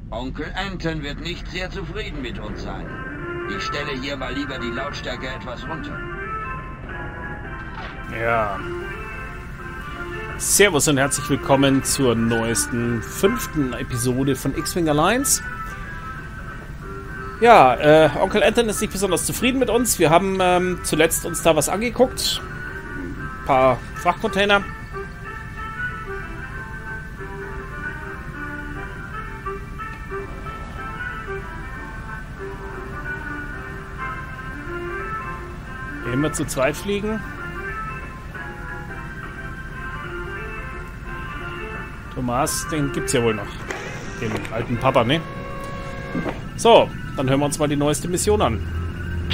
Onkel Anton wird nicht sehr zufrieden mit uns sein. Ich stelle hier mal lieber die Lautstärke etwas runter. Ja. Servus und herzlich willkommen zur neuesten 5. Episode von X-Wing Alliance. Ja, Onkel Anton ist nicht besonders zufrieden mit uns. Wir haben zuletzt uns da was angeguckt. Ein paar Frachtcontainer. Immer zu zweit fliegen. Thomas, den gibt's ja wohl noch. Den alten Papa, ne? So, dann hören wir uns mal die neueste Mission an.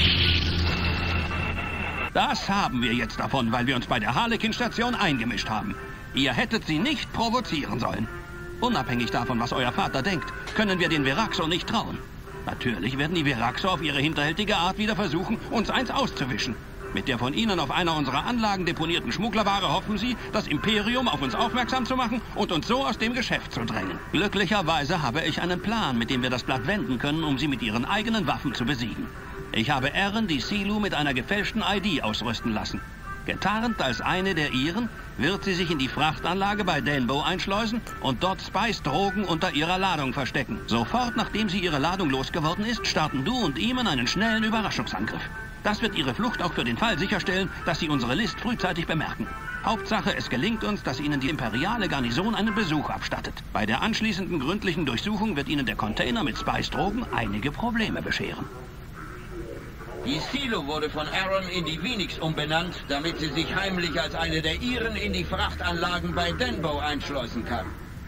Das haben wir jetzt davon, weil wir uns bei der Harlequin-Station eingemischt haben. Ihr hättet sie nicht provozieren sollen. Unabhängig davon, was euer Vater denkt, können wir den Veraxo nicht trauen. Natürlich werden die Veraxo auf ihre hinterhältige Art wieder versuchen, uns eins auszuwischen. Mit der von ihnen auf einer unserer Anlagen deponierten Schmugglerware hoffen sie, das Imperium auf uns aufmerksam zu machen und uns so aus dem Geschäft zu drängen. Glücklicherweise habe ich einen Plan, mit dem wir das Blatt wenden können, um sie mit ihren eigenen Waffen zu besiegen. Ich habe Erin die Silu mit einer gefälschten ID ausrüsten lassen. Getarnt als eine der ihren, wird sie sich in die Frachtanlage bei Denbo einschleusen und dort Spice-Drogen unter ihrer Ladung verstecken. Sofort nachdem sie ihre Ladung losgeworden ist, starten du und Eamon einen schnellen Überraschungsangriff. Das wird ihre Flucht auch für den Fall sicherstellen, dass sie unsere List frühzeitig bemerken. Hauptsache, es gelingt uns, dass ihnen die imperiale Garnison einen Besuch abstattet. Bei der anschließenden gründlichen Durchsuchung wird ihnen der Container mit Spice-Drogen einige Probleme bescheren. Die Silo wurde von Aaron in die Phoenix umbenannt, damit sie sich heimlich als eine der ihren in die Frachtanlagen bei Denbo einschleusen kann.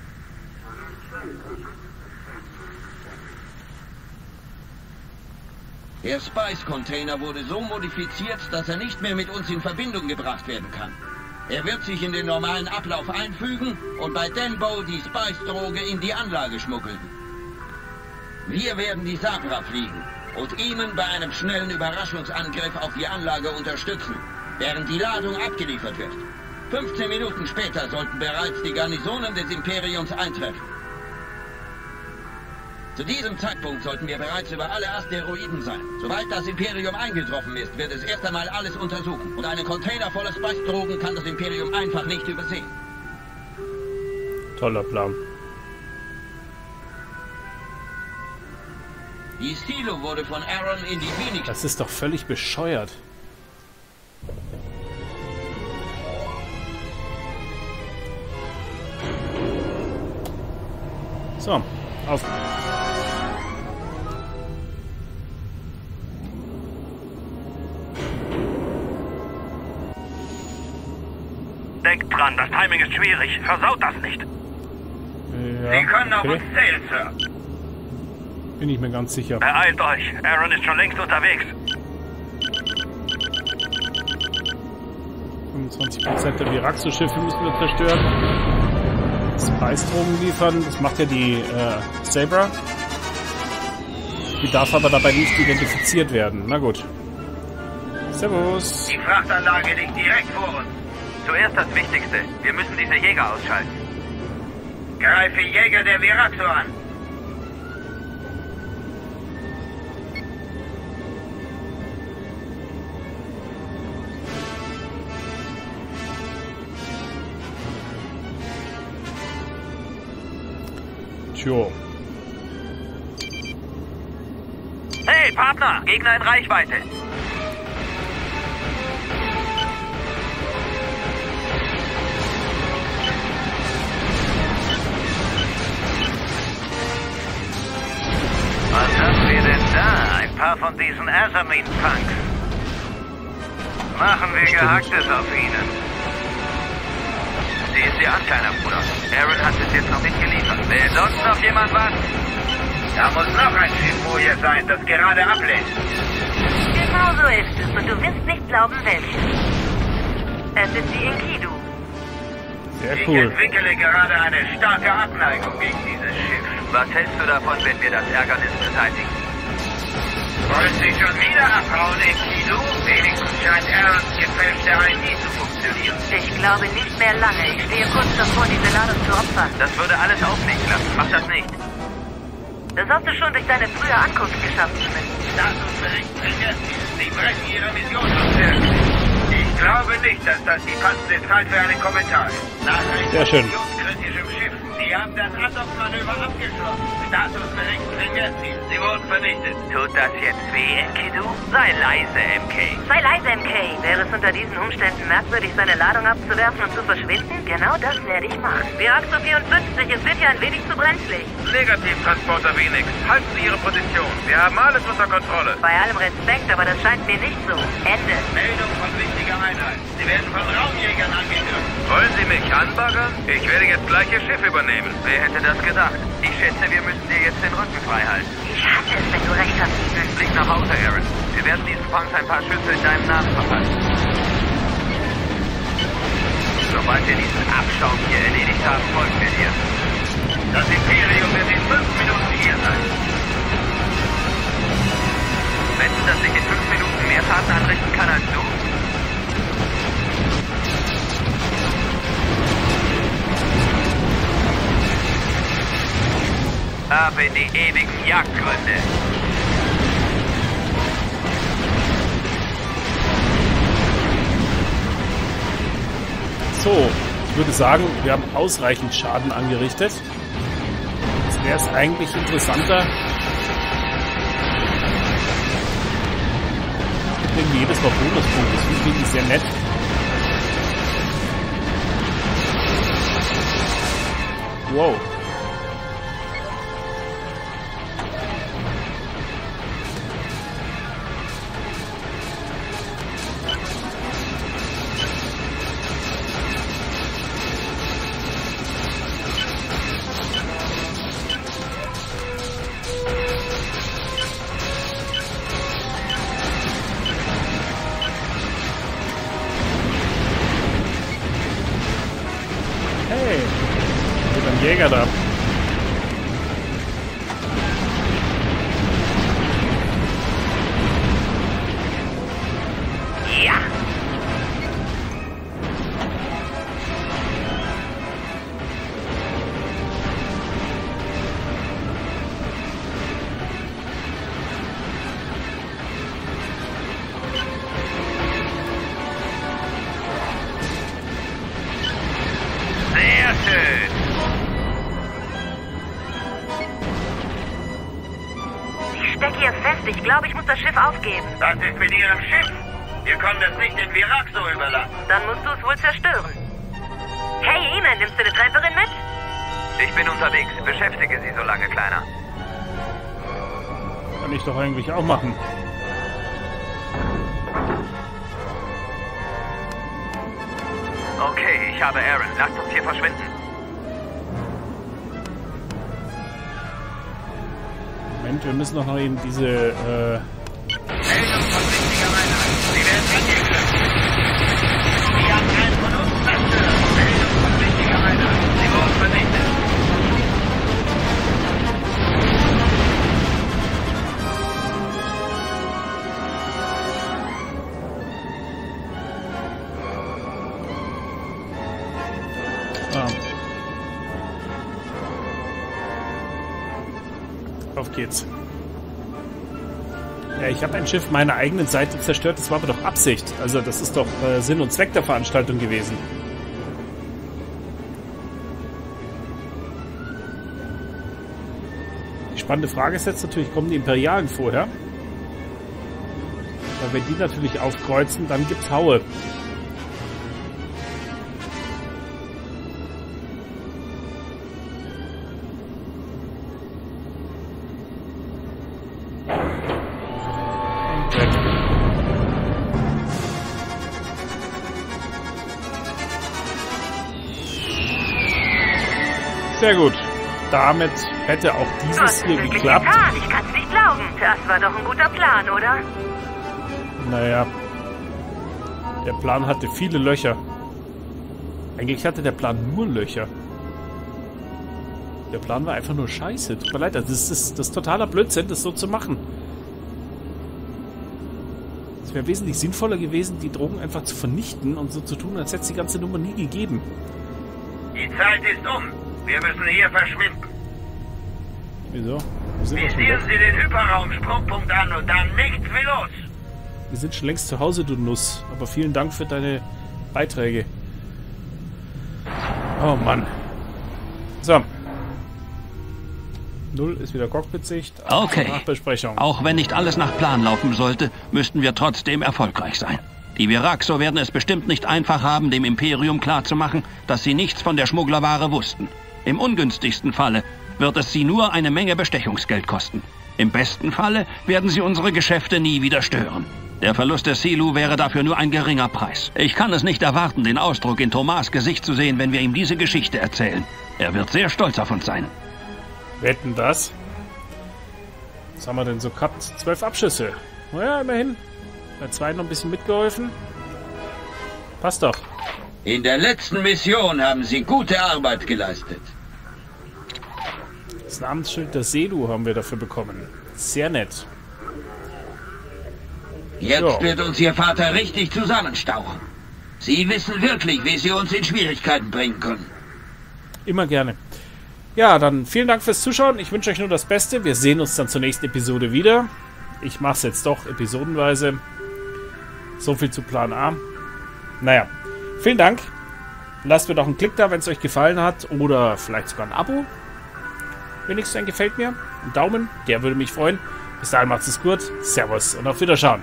Der Spice-Container wurde so modifiziert, dass er nicht mehr mit uns in Verbindung gebracht werden kann. Er wird sich in den normalen Ablauf einfügen und bei Denbo die Spice-Droge in die Anlage schmuggeln. Wir werden die Sabra fliegen und Eamon bei einem schnellen Überraschungsangriff auf die Anlage unterstützen, während die Ladung abgeliefert wird. 15 Minuten später sollten bereits die Garnisonen des Imperiums eintreffen. Zu diesem Zeitpunkt sollten wir bereits über alle Asteroiden sein. Sobald das Imperium eingetroffen ist, wird es erst einmal alles untersuchen. Und einen Container voller Spice-Drogen kann das Imperium einfach nicht übersehen. Toller Plan. Die Silo wurde von Aaron in die Phoenix... Das ist doch völlig bescheuert. So, auf. Denkt dran, das Timing ist schwierig. Versaut das nicht. Ja, Sie können auf okay. uns zählen, Sir. Bin ich mir ganz sicher. Beeilt euch. Aaron ist schon längst unterwegs. 25% der Viraxo-Schiffe müssen wir zerstören. Spice-Drogen liefern. Das macht ja die Sabra. Die darf aber dabei nicht identifiziert werden. Na gut. Servus. Die Frachtanlage liegt direkt vor uns. Zuerst das Wichtigste. Wir müssen diese Jäger ausschalten. Greife Jäger der Viraxo an. Tjo. Hey, Partner! Gegner in Reichweite! Was haben wir denn da? Ein paar von diesen Azamin-Punks. Machen wir Gehacktes auf ihnen. Sieh es dir an, kleiner Bruder. Aaron hat bis jetzt noch nicht geliefert. Will sonst noch jemand was? Da muss noch ein Schiff vor hier sein, das gerade ablehnt. Genau so ist es und du wirst nicht glauben, welches. Es ist die Enkidu. Sehr Ich cool. entwickle gerade eine starke Abneigung gegen dieses Schiff. Was hältst du davon, wenn wir das Ärgernis beseitigen? Wollen Sie schon wieder abhauen, Enkidu? Wenigstens scheint Aarons gefälschte ID zu funktionieren. Ich glaube nicht mehr lange. Ich stehe kurz davor, diese Ladung zu opfern. Das würde alles auf mich lassen. Mach das nicht. Das hast du schon durch deine frühe Ankunft geschafft, Smith. Statusbericht vergessen. Sie brechen Ihre Mission aus. Ich glaube nicht, dass das die passende Zeit für einen Kommentar ist. Nachricht Sehr schön. kritischem Schiff. Sie haben das Andockmanöver abgeschlossen. Statusbericht vergessen. Sie wurden vernichtet. Tut das jetzt weh, Enkidu? Sei leise, MK. Sei leise, MK. Wäre es unter diesen Umständen merkwürdig, seine Ladung abzuwerfen und zu verschwinden? Genau das werde ich machen. Viraxo 54, es wird ja ein wenig zu brenzlig. Negativtransporter Phoenix. Halten Sie Ihre Position. Wir haben alles unter Kontrolle. Bei allem Respekt, aber das scheint mir nicht so. Ende. Meldung von wichtiger Einheit. Sie werden von Raumjägern angeführt. Wollen Sie mich anbaggern? Ich werde jetzt gleich Ihr Schiff übernehmen. Wer hätte das gedacht? Ich schätze, wir müssen dir jetzt den Rücken frei halten. Ich hasse es, wenn du recht hast, Ethan. Flieg nach Hause, Aaron. Wir werden diesen Punks ein paar Schüsse in deinem Namen verpassen. Sobald wir diesen Abschaum hier erledigt haben, folgen wir dir. Das Imperium wird in 5 Minuten hier sein. Wetten, dass ich in 5 Minuten mehr Schaden anrichten kann als du? Ab in die ewigen Jagdgründe. So, ich würde sagen, wir haben ausreichend Schaden angerichtet. Jetzt wäre es eigentlich interessanter, irgendwie jedes Mal Bonuspunkte. Das finde ich sehr nett. Wow. Hey, mit einem Jäger da. Ja. Sehr schön. Ich stecke hier fest. Ich glaube, ich muss das Schiff aufgeben. Das ist mit Ihrem Schiff. Wir können es nicht den Viraxo überlassen. Dann musst du es wohl zerstören. Hey, Eamon, nimmst du eine Trefferin mit? Ich bin unterwegs. Beschäftige sie so lange, Kleiner. Kann ich doch eigentlich auch machen. Okay, ich habe Aaron. Lasst uns hier verschwinden. Moment, wir müssen doch noch eben diese, Meldung von wichtiger Einheit. Sie werden angegriffen. Sie haben einen von uns zerstört. Meldung von wichtiger Einheit. Sie wurden vernichtet. Auf geht's. Ja, ich habe ein Schiff meiner eigenen Seite zerstört. Das war aber doch Absicht. Also das ist doch Sinn und Zweck der Veranstaltung gewesen. Die spannende Frage ist jetzt natürlich, kommen die Imperialen vorher? Weil wenn die natürlich aufkreuzen, dann gibt's Haue. Sehr gut. Damit hätte auch Du dieses hast es hier wirklich geklappt. getan. Ich kann's nicht glauben. Das war doch ein guter Plan, oder? Naja. Der Plan hatte viele Löcher. Eigentlich hatte der Plan nur Löcher. Der Plan war einfach nur scheiße. Tut mir leid, das ist totaler Blödsinn, das so zu machen. Es wäre wesentlich sinnvoller gewesen, die Drogen einfach zu vernichten und so zu tun, als hätte es die ganze Nummer nie gegeben. Die Zeit ist um. Wir müssen hier verschwinden. Wieso? Wo sind wir schon Visieren weg? Sie den Hyperraum-Sprungpunkt an und dann nichts wie los. Wir sind schon längst zu Hause, du Nuss. Aber vielen Dank für deine Beiträge. Oh Mann. So. 0 ist wieder Cockpit-Sicht. Okay. Nachbesprechung. Auch wenn nicht alles nach Plan laufen sollte, müssten wir trotzdem erfolgreich sein. Die Viraxo werden es bestimmt nicht einfach haben, dem Imperium klarzumachen, dass sie nichts von der Schmugglerware wussten. Im ungünstigsten Falle wird es sie nur eine Menge Bestechungsgeld kosten. Im besten Falle werden sie unsere Geschäfte nie wieder stören. Der Verlust des Silu wäre dafür nur ein geringer Preis. Ich kann es nicht erwarten, den Ausdruck in Thomas' Gesicht zu sehen, wenn wir ihm diese Geschichte erzählen. Er wird sehr stolz auf uns sein. Wetten das? Was haben wir denn so gehabt? 12 Abschüsse. Naja, immerhin. Bei 2 noch ein bisschen mitgeholfen. Passt doch. In der letzten Mission haben Sie gute Arbeit geleistet. Das Namensschild der Selu haben wir dafür bekommen. Sehr nett. Jetzt Ja. wird uns Ihr Vater richtig zusammenstauchen. Sie wissen wirklich, wie Sie uns in Schwierigkeiten bringen können. Immer gerne. Ja, dann vielen Dank fürs Zuschauen. Ich wünsche euch nur das Beste. Wir sehen uns dann zur nächsten Episode wieder. Ich mache es jetzt doch episodenweise. So viel zu Plan A. Naja, vielen Dank. Lasst mir doch einen Klick da, wenn es euch gefallen hat. Oder vielleicht sogar ein Abo. Wenigstens ein gefällt mir. Ein Daumen, der würde mich freuen. Bis dahin macht's es gut. Servus und auf Wiederschauen.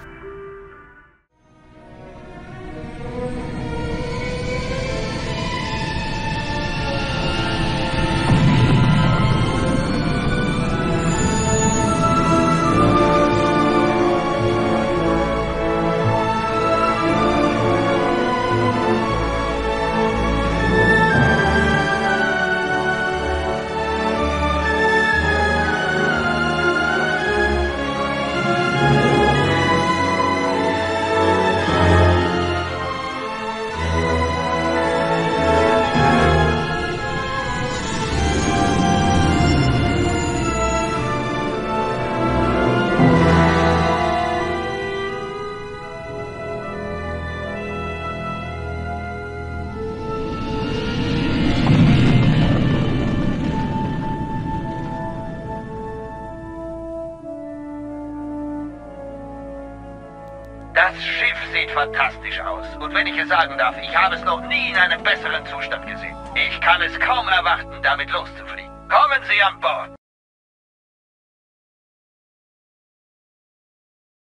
Das Schiff sieht fantastisch aus. Und wenn ich es sagen darf, ich habe es noch nie in einem besseren Zustand gesehen. Ich kann es kaum erwarten, damit loszufliegen. Kommen Sie an Bord.